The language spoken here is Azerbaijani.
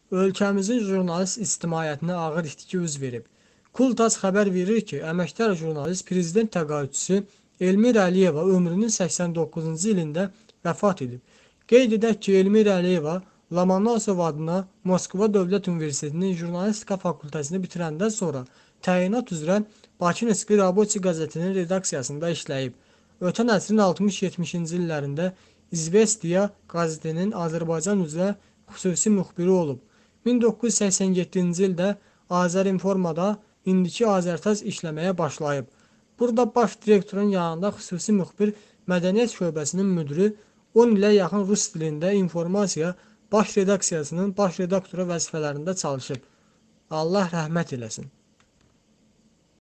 ölkəmizin jurnalist ictimaiyyətinə ağır itki üz verib. Kultas xəbər verir ki, əməkdar jurnalist prezident təqaüdçüsü Elmira Əliyeva ömrünün 89-cu ilində vəfat edib. Qeyd edək ki, Elmira Əliyeva Lomonosov adına Moskva Dövlət Universitetinin jurnalistika fakültəsini bitirəndən sonra təyinat üzrə Bakı Nisbi Raboçi qəzetinin redaksiyasında işləyib. Ötən əsrin 60-70-ci illərində İzvestiya qəzetinin Azərbaycan üzrə xüsusi müxbiri olub. 1987-ci ildə Azərinformada, indiki Azərtaz işləməyə başlayıb. Burada baş direktorun yanında xüsusi müxbir mədəniyyət şöbəsinin müdiri 10 ilə yaxın rus dilində informasiya baş redaksiyasının baş redaktoru vəzifələrində çalışıb. Allah rəhmət eləsin.